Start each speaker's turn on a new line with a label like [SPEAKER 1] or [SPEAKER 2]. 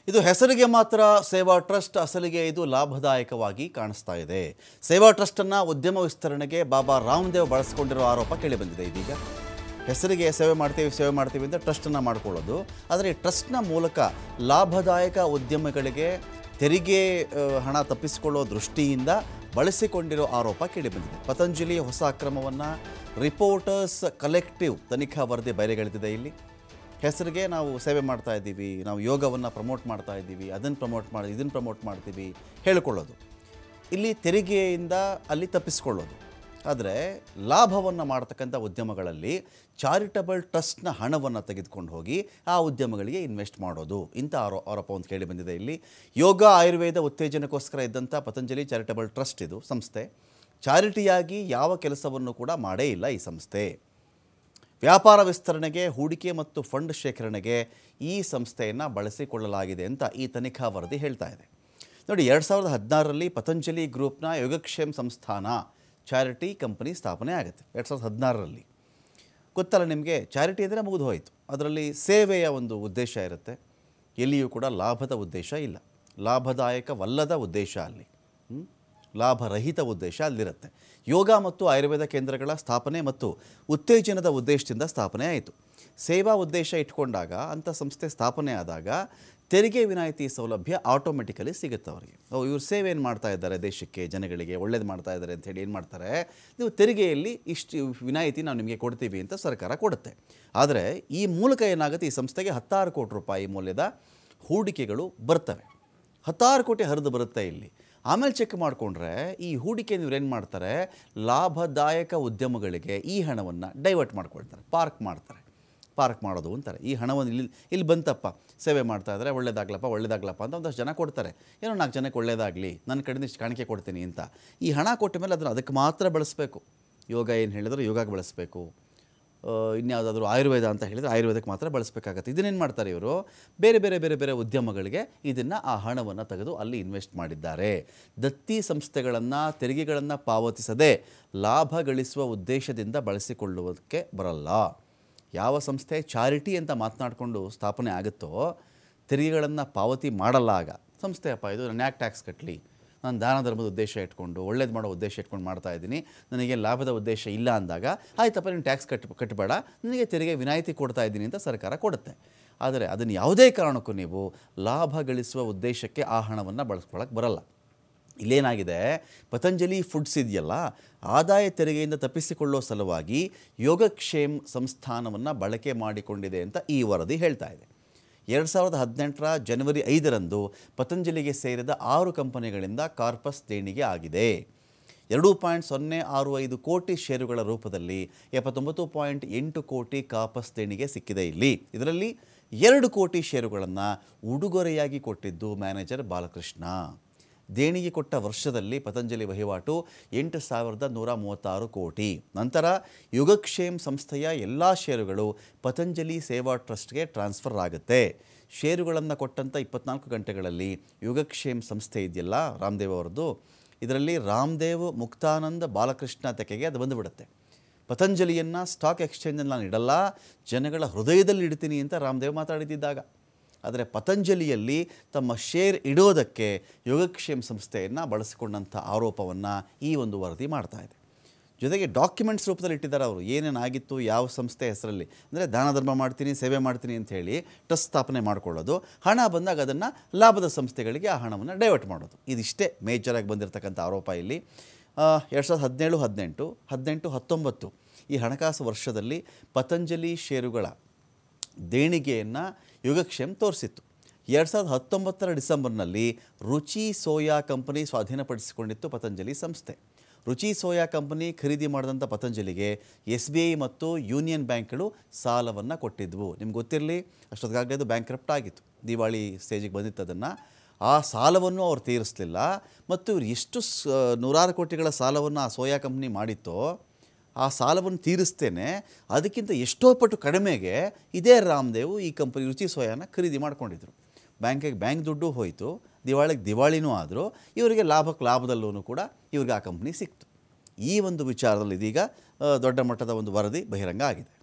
[SPEAKER 1] ಇದು ಹೆಸರಿಗೆ ಮಾತ್ರ ಸೇವಾ ಟ್ರಸ್ಟ್, ಅಸಲಿಗೆ ಇದು ಲಾಭದಾಯಕವಾಗಿ ಕಾಣಿಸ್ತಾ ಇದೆ. ಸೇವಾ ಟ್ರಸ್ಟನ್ನು ಉದ್ಯಮ ವಿಸ್ತರಣೆಗೆ ಬಾಬಾ ರಾಮದೇವ್ ಬಳಸಿಕೊಂಡಿರೋ ಆರೋಪ ಕೇಳಿಬಂದಿದೆ. ಇದೀಗ ಹೆಸರಿಗೆ ಸೇವೆ ಮಾಡ್ತೀವಿ ಅಂತ ಟ್ರಸ್ಟನ್ನು ಮಾಡ್ಕೊಳ್ಳೋದು, ಆದರೆ ಈ ಟ್ರಸ್ಟ್ನ ಮೂಲಕ ಲಾಭದಾಯಕ ಉದ್ಯಮಗಳಿಗೆ ತೆರಿಗೆ ಹಣ ತಪ್ಪಿಸಿಕೊಳ್ಳೋ ದೃಷ್ಟಿಯಿಂದ ಬಳಸಿಕೊಂಡಿರೋ ಆರೋಪ ಕೇಳಿಬಂದಿದೆ. ಪತಂಜಲಿ ಹೊಸ ಅಕ್ರಮವನ್ನು ರಿಪೋರ್ಟರ್ಸ್ ಕಲೆಕ್ಟಿವ್ ತನಿಖಾ ವರದಿ ಬಯಲಿಗೆಳೆದಿದೆ. ಇಲ್ಲಿ ಹೆಸರಿಗೆ ನಾವು ಸೇವೆ ಮಾಡ್ತಾ ಇದ್ದೀವಿ, ನಾವು ಯೋಗವನ್ನು ಪ್ರಮೋಟ್ ಮಾಡ್ತಾ ಇದ್ದೀವಿ, ಇದನ್ನು ಪ್ರಮೋಟ್ ಮಾಡ್ತೀವಿ ಹೇಳಿಕೊಳ್ಳೋದು, ಇಲ್ಲಿ ತೆರಿಗೆಯಿಂದ ಅಲ್ಲಿ ತಪ್ಪಿಸ್ಕೊಳ್ಳೋದು. ಆದರೆ ಲಾಭವನ್ನು ಮಾಡ್ತಕ್ಕಂಥ ಉದ್ಯಮಗಳಲ್ಲಿ ಚಾರಿಟಬಲ್ ಟ್ರಸ್ಟ್ನ ಹಣವನ್ನು ತೆಗೆದುಕೊಂಡು ಹೋಗಿ ಆ ಉದ್ಯಮಗಳಿಗೆ ಇನ್ವೆಸ್ಟ್ ಮಾಡೋದು, ಇಂಥ ಆರೋಪ ಒಂದು ಕೇಳಿ ಬಂದಿದೆ. ಇಲ್ಲಿ ಯೋಗ ಆಯುರ್ವೇದ ಉತ್ತೇಜನಕ್ಕೋಸ್ಕರ ಇದ್ದಂಥ ಪತಂಜಲಿ ಚಾರಿಟಬಲ್ ಟ್ರಸ್ಟ್ ಇದು ಸಂಸ್ಥೆ ಚಾರಿಟಿಯಾಗಿ ಯಾವ ಕೆಲಸವನ್ನು ಕೂಡ ಮಾಡೇ ಇಲ್ಲ. ಈ ಸಂಸ್ಥೆ ವ್ಯಾಪಾರ ವಿಸ್ತರಣೆಗೆ, ಹೂಡಿಕೆ ಮತ್ತು ಫಂಡ್ ಶೇಖರಣೆಗೆ ಈ ಸಂಸ್ಥೆಯನ್ನು ಬಳಸಿಕೊಳ್ಳಲಾಗಿದೆ ಅಂತ ಈ ತನಿಖಾ ವರದಿ ಹೇಳ್ತಾ ಇದೆ. ನೋಡಿ, 2016ರಲ್ಲಿ ಪತಂಜಲಿ ಗ್ರೂಪ್ನ ಯೋಗಕ್ಷೇಮ್ ಸಂಸ್ಥಾನ ಚಾರಿಟಿ ಕಂಪನಿ ಸ್ಥಾಪನೆ ಆಗುತ್ತೆ. 2016ರಲ್ಲಿ ಗೊತ್ತಲ್ಲ ನಿಮಗೆ, ಚಾರಿಟಿ ಅಂದರೆ ಮುಗಿದು ಹೋಯಿತು. ಅದರಲ್ಲಿ ಸೇವೆಯ ಒಂದು ಉದ್ದೇಶ ಇರುತ್ತೆ, ಎಲ್ಲಿಯೂ ಕೂಡ ಲಾಭದ ಉದ್ದೇಶ ಇಲ್ಲ, ಲಾಭದಾಯಕವಲ್ಲದ ಉದ್ದೇಶ ಅಲ್ಲಿ, ಲಾಭರಹಿತ ಉದ್ದೇಶ ಅಲ್ಲಿರುತ್ತೆ. ಯೋಗ ಮತ್ತು ಆಯುರ್ವೇದ ಕೇಂದ್ರಗಳ ಸ್ಥಾಪನೆ ಮತ್ತು ಉತ್ತೇಜನದ ಉದ್ದೇಶದಿಂದ ಸ್ಥಾಪನೆ ಆಯಿತು. ಸೇವಾ ಉದ್ದೇಶ ಇಟ್ಕೊಂಡಾಗ ಅಂಥ ಸಂಸ್ಥೆ ಸ್ಥಾಪನೆ ಆದಾಗ ತೆರಿಗೆ ವಿನಾಯಿತಿ ಸೌಲಭ್ಯ ಆಟೋಮೆಟಿಕಲಿ ಸಿಗುತ್ತೆ ಅವರಿಗೆ. ಇವರು ಸೇವೆ ಏನು ಮಾಡ್ತಾ ಇದ್ದಾರೆ, ದೇಶಕ್ಕೆ ಜನಗಳಿಗೆ ಒಳ್ಳೇದು ಮಾಡ್ತಾ ಇದ್ದಾರೆ ಅಂಥೇಳಿ ಏನು ಮಾಡ್ತಾರೆ, ನೀವು ತೆರಿಗೆಯಲ್ಲಿ ಇಷ್ಟು ವಿನಾಯಿತಿ ನಾವು ನಿಮಗೆ ಕೊಡ್ತೀವಿ ಅಂತ ಸರ್ಕಾರ ಕೊಡುತ್ತೆ. ಆದರೆ ಈ ಮೂಲಕ ಏನಾಗುತ್ತೆ, ಈ ಸಂಸ್ಥೆಗೆ 16 ಕೋಟಿ ರೂಪಾಯಿ ಮೌಲ್ಯದ ಹೂಡಿಕೆಗಳು ಬರ್ತವೆ. 16 ಕೋಟಿ ಹರಿದು ಬರುತ್ತೆ ಇಲ್ಲಿ. ಆಮೇಲೆ ಚೆಕ್ ಮಾಡಿಕೊಂಡ್ರೆ ಈ ಹೂಡಿಕೆ ಇವ್ರೇನು ಮಾಡ್ತಾರೆ, ಲಾಭದಾಯಕ ಉದ್ಯಮಗಳಿಗೆ ಈ ಹಣವನ್ನು ಡೈವರ್ಟ್ ಮಾಡ್ಕೊಳ್ತಾರೆ, ಪಾರ್ಕ್ ಮಾಡೋದು ಅಂತಾರೆ. ಈ ಹಣವನ್ನು ಇಲ್ಲಿ ಬಂತಪ್ಪ, ಸೇವೆ ಮಾಡ್ತಾ ಇದ್ದಾರೆ, ಒಳ್ಳೇದಾಗ್ಲಪ್ಪ ಅಂತ ಒಂದಷ್ಟು ಜನ ಕೊಡ್ತಾರೆ. ಏನೋ 4 ಜನಕ್ಕೆ ಒಳ್ಳೇದಾಗಲಿ, ನನ್ನ ಕಡೆಯಿಂದ ಇಷ್ಟು ಕಾಣಿಕೆ ಕೊಡ್ತೀನಿ ಅಂತ. ಈ ಹಣ ಕೊಟ್ಟ ಮೇಲೆ ಅದನ್ನು ಅದಕ್ಕೆ ಮಾತ್ರ ಬಳಸಬೇಕು. ಯೋಗ ಏನು ಹೇಳಿದ್ರು ಯೋಗಕ್ಕೆ ಬಳಸಬೇಕು, ಇನ್ಯಾವುದಾದ್ರೂ ಆಯುರ್ವೇದ ಅಂತ ಹೇಳಿದರೆ ಆಯುರ್ವೇದಕ್ಕೆ ಮಾತ್ರ ಬಳಸಬೇಕಾಗತ್ತೆ. ಇದನ್ನೇನು ಮಾಡ್ತಾರೆ ಇವರು, ಬೇರೆ ಉದ್ಯಮಗಳಿಗೆ ಇದನ್ನು ಆ ಹಣವನ್ನು ತೆಗೆದು ಅಲ್ಲಿ ಇನ್ವೆಸ್ಟ್ ಮಾಡಿದ್ದಾರೆ. ದತ್ತಿ ಸಂಸ್ಥೆಗಳನ್ನು ತೆರಿಗೆಗಳನ್ನು ಪಾವತಿಸದೆ ಲಾಭ ಗಳಿಸುವ ಉದ್ದೇಶದಿಂದ ಬಳಸಿಕೊಳ್ಳುವುದಕ್ಕೆ ಬರಲ್ಲ. ಯಾವ ಸಂಸ್ಥೆ ಚಾರಿಟಿ ಅಂತ ಮಾತನಾಡಿಕೊಂಡು ಸ್ಥಾಪನೆ ಆಗುತ್ತೋ, ತೆರಿಗೆಗಳನ್ನು ಪಾವತಿ ಮಾಡಲ್ಲ, ಆಗ ಸಂಸ್ಥೆಯಪ್ಪ ಇದು ನಾನು ಯಾಕೆ ಟ್ಯಾಕ್ಸ್ ಕಟ್ಟಲಿ, ನಾನು ದಾನ ಧರ್ಮದ ಉದ್ದೇಶ ಇಟ್ಕೊಂಡು ಒಳ್ಳೇದು ಮಾಡೋ ಉದ್ದೇಶ ಇಟ್ಕೊಂಡು ಮಾಡ್ತಾ ಇದ್ದೀನಿ, ನನಗೆ ಲಾಭದ ಉದ್ದೇಶ ಇಲ್ಲ ಅಂದಾಗ ಆಯ್ತಪ್ಪ ನೀನು ಟ್ಯಾಕ್ಸ್ ಕಟ್ಟಬೇಡ, ನನಗೆ ತೆರಿಗೆ ವಿನಾಯಿತಿ ಕೊಡ್ತಾ ಇದ್ದೀನಿ ಅಂತ ಸರ್ಕಾರ ಕೊಡುತ್ತೆ. ಆದರೆ ಅದನ್ನು ಯಾವುದೇ ಕಾರಣಕ್ಕೂ ನೀವು ಲಾಭ ಗಳಿಸುವ ಉದ್ದೇಶಕ್ಕೆ ಆ ಹಣವನ್ನು ಬಳಸ್ಕೊಳ್ಳೋಕ್ಕೆ ಬರಲ್ಲ. ಇಲ್ಲೇನಾಗಿದೆ, ಪತಂಜಲಿ ಫುಡ್ಸ್ ಇದೆಯಲ್ಲ, ಆದಾಯ ತೆರಿಗೆಯಿಂದ ತಪ್ಪಿಸಿಕೊಳ್ಳೋ ಸಲುವಾಗಿ ಯೋಗಕ್ಷೇಮ್ ಸಂಸ್ಥಾನವನ್ನು ಬಳಕೆ ಮಾಡಿಕೊಂಡಿದೆ ಅಂತ ಈ ವರದಿ ಹೇಳ್ತಾ ಇದೆ. 2018ರ ಜನವರಿ 5ರಂದು ಪತಂಜಲಿಗೆ ಸೇರಿದ 6 ಕಂಪನಿಗಳಿಂದ ಕಾರ್ಪಸ್ ದೇಣಿಗೆ ಆಗಿದೆ. 2.065 ಕೋಟಿ ಷೇರುಗಳ ರೂಪದಲ್ಲಿ 79.8 ಕೋಟಿ ಕಾರ್ಪಸ್ ದೇಣಿಗೆ ಸಿಕ್ಕಿದೆ. ಇದರಲ್ಲಿ 2 ಕೋಟಿ ಷೇರುಗಳನ್ನು ಉಡುಗೊರೆಯಾಗಿ ಕೊಟ್ಟಿದ್ದು ಮ್ಯಾನೇಜರ್ ಬಾಲಕೃಷ್ಣ. ದೇಣಿಗೆ ಕೊಟ್ಟ ವರ್ಷದಲ್ಲಿ ಪತಂಜಲಿ ವಹಿವಾಟು 8,136 ಕೋಟಿ. ನಂತರ ಯೋಗಕ್ಷೇಮ್ ಸಂಸ್ಥೆಯ ಎಲ್ಲ ಷೇರುಗಳು ಪತಂಜಲಿ ಸೇವಾ ಟ್ರಸ್ಟ್ಗೆ ಟ್ರಾನ್ಸ್ಫರ್ ಆಗುತ್ತೆ. ಷೇರುಗಳನ್ನು ಕೊಟ್ಟಂಥ 24 ಗಂಟೆಗಳಲ್ಲಿ ಯೋಗಕ್ಷೇಮ್ ಸಂಸ್ಥೆ ಇದೆಯಲ್ಲ ರಾಮದೇವ್ ಅವರದ್ದು, ಇದರಲ್ಲಿ ರಾಮದೇವ್ ಮುಕ್ತಾನಂದ ಬಾಲಕೃಷ್ಣ ತೆಕೆಗೆ ಅದು ಬಂದುಬಿಡುತ್ತೆ. ಪತಂಜಲಿಯನ್ನು ಸ್ಟಾಕ್ ಎಕ್ಸ್ಚೇಂಜಲ್ಲಿ ನಾನು ಇಡಲ್ಲ, ಜನಗಳ ಹೃದಯದಲ್ಲಿ ಇಡ್ತೀನಿ ಅಂತ ರಾಮದೇವ್ ಮಾತಾಡಿದ್ದಾಗ, ಆದರೆ ಪತಂಜಲಿಯಲ್ಲಿ ತಮ್ಮ ಶೇರ್ ಇಡೋದಕ್ಕೆ ಯೋಗಕ್ಷೇಮ್ ಸಂಸ್ಥೆಯನ್ನು ಬಳಸಿಕೊಂಡಂಥ ಆರೋಪವನ್ನು ಈ ಒಂದು ವರದಿ ಮಾಡ್ತಾ ಇದೆ. ಜೊತೆಗೆ ಡಾಕ್ಯುಮೆಂಟ್ಸ್ ರೂಪದಲ್ಲಿ ಇಟ್ಟಿದ್ದಾರೆ ಅವರು, ಏನೇನಾಗಿತ್ತು, ಯಾವ ಸಂಸ್ಥೆ ಹೆಸರಲ್ಲಿ, ಅಂದರೆ ದಾನ ಧರ್ಮ ಮಾಡ್ತೀನಿ, ಸೇವೆ ಮಾಡ್ತೀನಿ ಅಂಥೇಳಿ ಟ್ರಸ್ಟ್ ಸ್ಥಾಪನೆ ಮಾಡ್ಕೊಳ್ಳೋದು, ಹಣ ಬಂದಾಗ ಅದನ್ನು ಲಾಭದ ಸಂಸ್ಥೆಗಳಿಗೆ ಆ ಹಣವನ್ನು ಡೈವರ್ಟ್ ಮಾಡೋದು. ಇದಿಷ್ಟೇ ಮೇಜರಾಗಿ ಬಂದಿರತಕ್ಕಂಥ ಆರೋಪ ಇಲ್ಲಿ. 2017-18, 18-19 ಈ ಹಣಕಾಸು ವರ್ಷದಲ್ಲಿ ಪತಂಜಲಿ ಷೇರುಗಳ ದೇಣಿಗೆಯನ್ನು ಯೋಗಕ್ಷೇಮ್ ತೋರಿಸಿತ್ತು. 2019ರ ಡಿಸೆಂಬರ್ನಲ್ಲಿ ರುಚಿ ಸೋಯಾ ಕಂಪನಿ ಸ್ವಾಧೀನಪಡಿಸಿಕೊಂಡಿತ್ತು ಪತಂಜಲಿ ಸಂಸ್ಥೆ. ರುಚಿ ಸೋಯಾ ಕಂಪನಿ ಖರೀದಿ ಮಾಡಿದಂಥ ಪತಂಜಲಿಗೆ SBI ಮತ್ತು ಯೂನಿಯನ್ ಬ್ಯಾಂಕ್ಗಳು ಸಾಲವನ್ನು ಕೊಟ್ಟಿದ್ವು. ನಿಮ್ಗೆ ಗೊತ್ತಿರಲಿ, ಅಷ್ಟೊತ್ತಿಗಾಗಲೇ ಅದು ಬ್ಯಾಂಕ್ರಪ್ಟ್ ಆಗಿತ್ತು, ದಿವಾಳಿ ಸ್ಟೇಜಿಗೆ ಬಂದಿತ್ತು. ಅದನ್ನು ಆ ಸಾಲವನ್ನು ಅವ್ರು ತೀರಿಸಲಿಲ್ಲ. ಮತ್ತು ಇವರು ಎಷ್ಟು ನೂರಾರು ಕೋಟಿಗಳ ಸಾಲವನ್ನು ಆ ಸೋಯಾ ಕಂಪ್ನಿ ಮಾಡಿತ್ತೋ, ಆ ಸಾಲವನ್ನು ತೀರಿಸ್ತೇನೆ ಅದಕ್ಕಿಂತ ಎಷ್ಟೋ ಪಟ್ಟು ಕಡಿಮೆಗೆ ಇದೇ ರಾಮದೇವ್ ಈ ಕಂಪನಿ ರುಚಿ ಸೋಯಾನ ಖರೀದಿ ಮಾಡ್ಕೊಂಡಿದ್ರು. ಬ್ಯಾಂಕ್ ದುಡ್ಡು ಹೋಯಿತು, ದಿವಾಳಿನೂ ಆದರೂ ಇವರಿಗೆ ಲಾಭದಲ್ಲೂ ಕೂಡ ಇವ್ರಿಗೆ ಆ ಕಂಪ್ನಿ ಸಿಕ್ತು. ಈ ಒಂದು ವಿಚಾರದಲ್ಲಿ ಇದೀಗ ದೊಡ್ಡ ಮಟ್ಟದ ಒಂದು ವರದಿ ಬಹಿರಂಗ ಆಗಿದೆ.